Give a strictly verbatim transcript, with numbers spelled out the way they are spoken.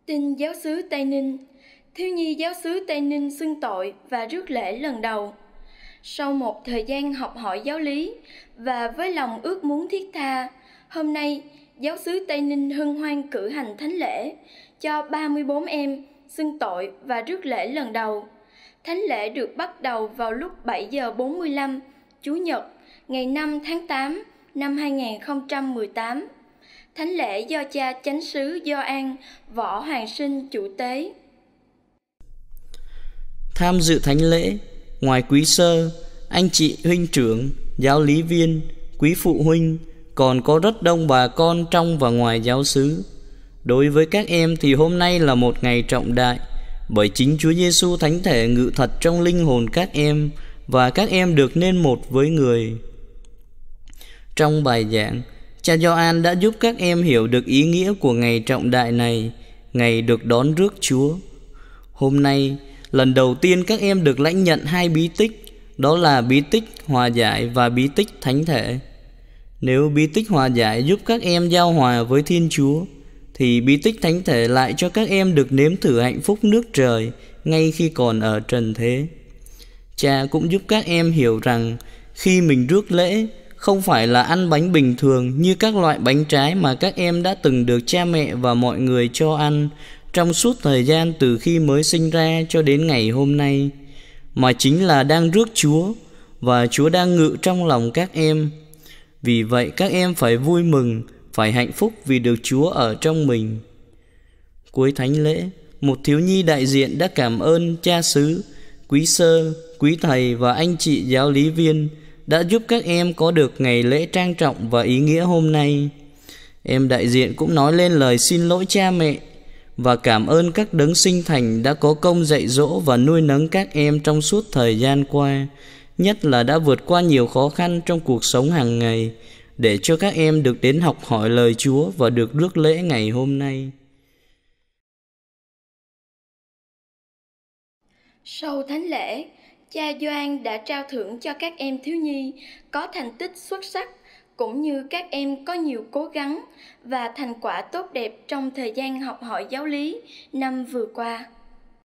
Tin giáo xứ Tây Ninh. Thiếu nhi giáo xứ Tây Ninh xưng tội và rước lễ lần đầu. Sau một thời gian học hỏi giáo lý và với lòng ước muốn thiết tha, hôm nay giáo xứ Tây Ninh hân hoan cử hành thánh lễ cho ba mươi bốn em xưng tội và rước lễ lần đầu. Thánh lễ được bắt đầu vào lúc bảy giờ bốn mươi lăm Chủ nhật ngày năm tháng tám năm hai nghìn không trăm mười tám. Thánh lễ do cha chánh xứ Gioan Võ Hoàng Sinh chủ tế. Tham dự thánh lễ, ngoài quý sơ, anh chị huynh trưởng, giáo lý viên, quý phụ huynh, còn có rất đông bà con trong và ngoài giáo xứ. Đối với các em thì hôm nay là một ngày trọng đại, bởi chính Chúa Giêsu thánh thể ngự thật trong linh hồn các em và các em được nên một với người. Trong bài giảng, cha Gioan đã giúp các em hiểu được ý nghĩa của ngày trọng đại này, ngày được đón rước Chúa. Hôm nay, lần đầu tiên các em được lãnh nhận hai bí tích, đó là bí tích hòa giải và bí tích thánh thể. Nếu bí tích hòa giải giúp các em giao hòa với Thiên Chúa, thì bí tích thánh thể lại cho các em được nếm thử hạnh phúc nước trời ngay khi còn ở trần thế. Cha cũng giúp các em hiểu rằng khi mình rước lễ, không phải là ăn bánh bình thường như các loại bánh trái mà các em đã từng được cha mẹ và mọi người cho ăn trong suốt thời gian từ khi mới sinh ra cho đến ngày hôm nay, mà chính là đang rước Chúa, và Chúa đang ngự trong lòng các em. Vì vậy các em phải vui mừng, phải hạnh phúc vì được Chúa ở trong mình. Cuối thánh lễ, một thiếu nhi đại diện đã cảm ơn cha xứ, quý sơ, quý thầy và anh chị giáo lý viên đã giúp các em có được ngày lễ trang trọng và ý nghĩa hôm nay. Em đại diện cũng nói lên lời xin lỗi cha mẹ và cảm ơn các đấng sinh thành đã có công dạy dỗ và nuôi nấng các em trong suốt thời gian qua, nhất là đã vượt qua nhiều khó khăn trong cuộc sống hàng ngày để cho các em được đến học hỏi lời Chúa và được rước lễ ngày hôm nay. Sau thánh lễ, cha Gioan đã trao thưởng cho các em thiếu nhi có thành tích xuất sắc, cũng như các em có nhiều cố gắng và thành quả tốt đẹp trong thời gian học hỏi giáo lý năm vừa qua.